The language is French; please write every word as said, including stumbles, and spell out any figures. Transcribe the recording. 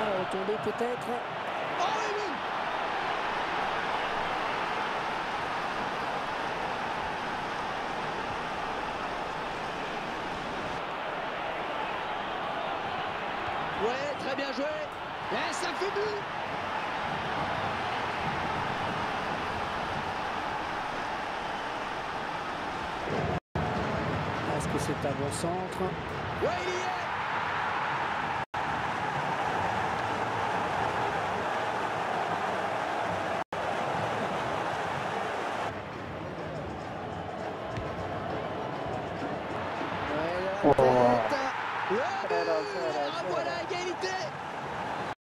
la retombée peut-être. Oh oui, oui. Ouais, très bien joué. Et ça fait but. Est-ce que c'est un bon centre? Ouais, il y est. Ouais, la tête. Le but. Ah, voilà